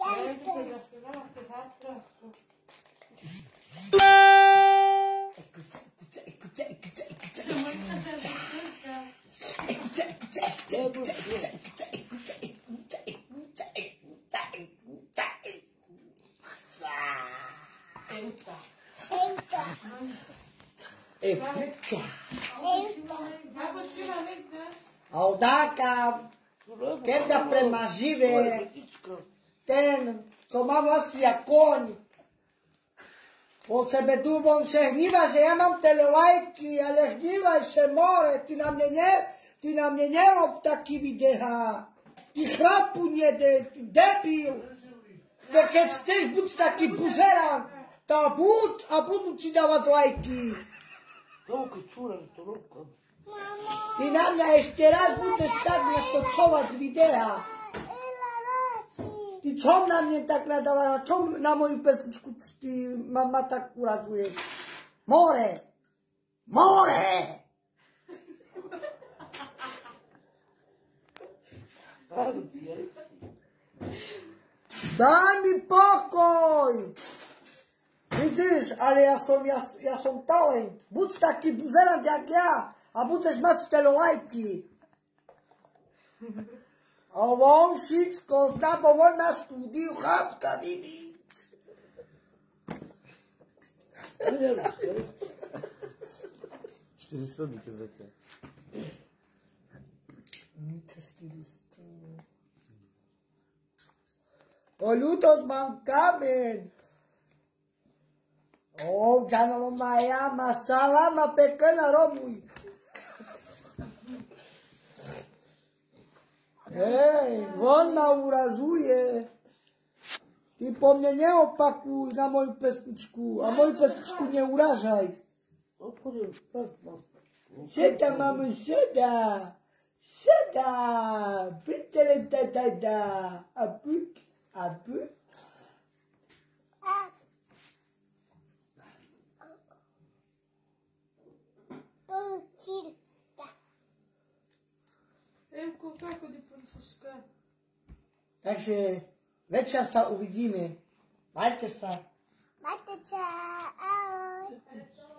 Audáka, keď ťa prema živé, ten, co má vlastia koň, po sebe dúbom še hníva, že ja mám tele lajky, ale hnívaj še more, ty na mne nerob taký videá, ty chrapu nede, ty debil, keď chceš buď taký buzerán, tá buď a budú ti dávať lajky. Ty na mňa ešte raz budeš tak natočovať z videa. Ty čo na mne tak nadávaš? Čo na moju pesničku ty ma tak urazuješ? More! More! Daj mi pokoj! Vidíš, ale ja som talent. Buď taký buzerant jak ja a budeš mať tele lajky. A on všetko zná, bo on má štúdiu chápka, vidíš. $400 by to za ťa. Čo 400? O ľudosť mám kameň. O, džanovo maja, salama pekana romuj. Hej, on ma urazuje. Ty po mne neopakuj na moju pesničku a moju pesničku neuražaj. Seda, mamo, seda. Seda. Pitele da. A buk. Takže večer sa uvidíme. Majte sa. Majte sa. Ahoj.